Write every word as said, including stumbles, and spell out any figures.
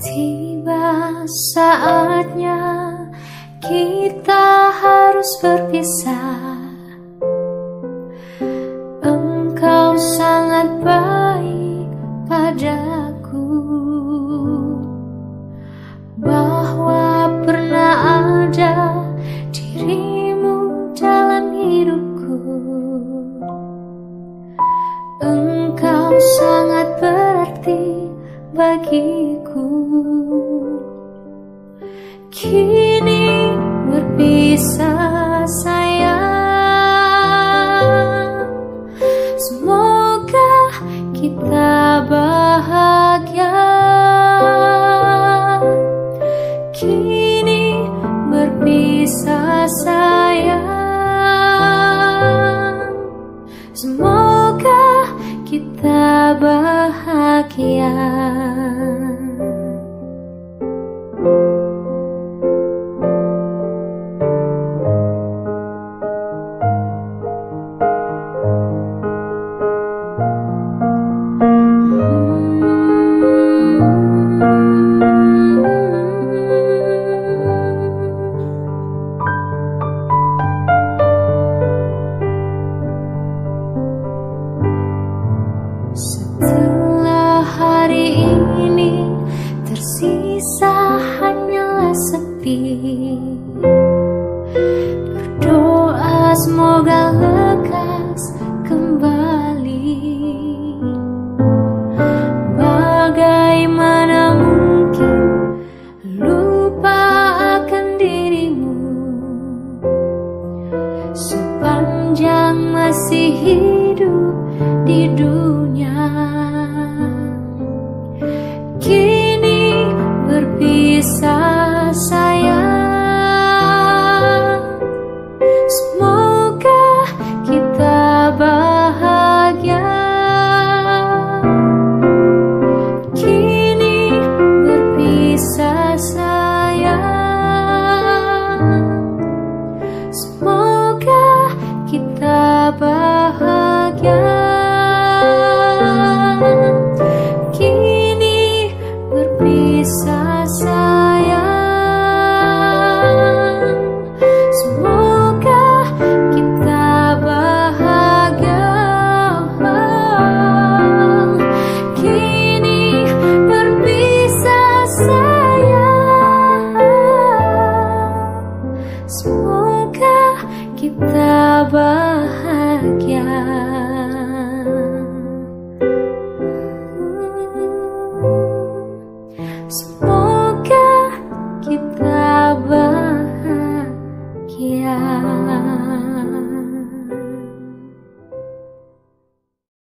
Tiba saatnya kita harus berpisah. Engkau sangat baik padaku, bahwa pernah ada dirimu dalam hidupku. Engkau sangat berarti bagiku. Kini berpisah sayang, semoga kita bahagia. Kini berpisah sayang, semoga kita bahagia. Setelah hari ini tersisa hanyalah sepi. Berdoa semoga lekas kembali. Bagaimana mungkin lupa akan dirimu sepanjang masih hidup di dunia. Kini berpisah sayang, semoga kita bahagia. Kini berpisah sayang, semoga kita bahagia. Kini berpisah sayang, semoga kita bahagia. Kini berpisah sayang, semoga kita bahagia.